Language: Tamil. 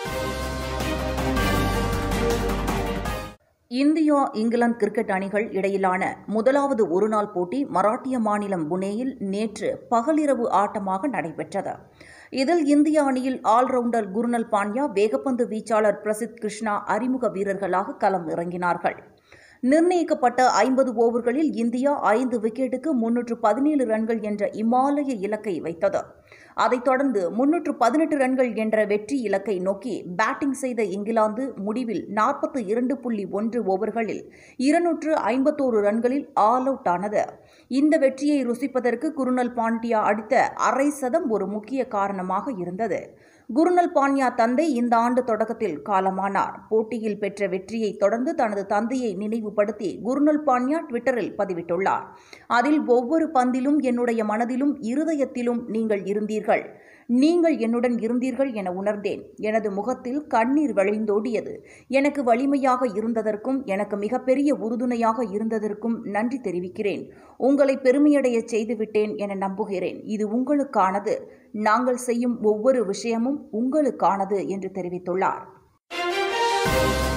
இந்தியா இங்கிலாந்து கிரிக்கெட் அணிகள் இடையிலான முதலாவது ஒருநாள் போட்டி மராட்டிய மாநிலம் புனேயில் நேற்று பகலிரவு ஆட்டமாக நடைபெற்றது. இதில் இந்திய அணியில் ஆல்ரவுண்டர் குர்னல் பாண்டியா, வேகப்பந்து வீச்சாளர் பிரசித் கிருஷ்ணா அறிமுக வீரர்களாக களம் இறங்கினார்கள். நிர்ணயிக்கப்பட்ட 50 ஓவர்களில் இந்தியா 5 விக்கெட்டுக்கு 317 ரன்கள் என்ற இமாலய இலக்கை வைத்தது. அதைத் தொடர்ந்து 318 ரன்கள் என்ற வெற்றி இலக்கை நோக்கி பேட்டிங் செய்த இங்கிலாந்து முடிவில் 42.1 ஓவர்களில் 251 ரன்களில் ஆல் அவுட் ஆனது. இந்த வெற்றியை ருசிப்பதற்கு குர்னல் பாண்டியா அடித்த அரை சதம் ஒரு முக்கிய காரணமாக இருந்தது. குர்னல் பாண்டியா தந்தை இந்த ஆண்டு தொடக்கத்தில் காலமானார். போட்டியில் பெற்ற வெற்றியை தொடர்ந்து தனது தந்தையை நினைவுபடுத்தி குர்னல் பாண்டியா ட்விட்டரில் பதிவிட்டுள்ளார். அதில், ஒவ்வொரு பந்திலும் என்னுடைய மனதிலும் இருதயத்திலும் நீங்கள் இருந்தீர்கள். நீங்கள் என்னுடன் இருந்தீர்கள் என உணர்ந்தேன். எனது முகத்தில் கண்ணீர் வழிந்தோடியது. எனக்கு வலிமையாக இருந்ததற்கும் எனக்கு மிகப்பெரிய உறுதுணையாக இருந்ததற்கும் நன்றி தெரிவிக்கிறேன். உங்களை பெருமையடைய செய்துவிட்டேன் என நம்புகிறேன். இது உங்களுக்கானது. நாங்கள் செய்யும் ஒவ்வொரு விஷயமும் உங்களுக்கானது என்று தெரிவித்துள்ளார்.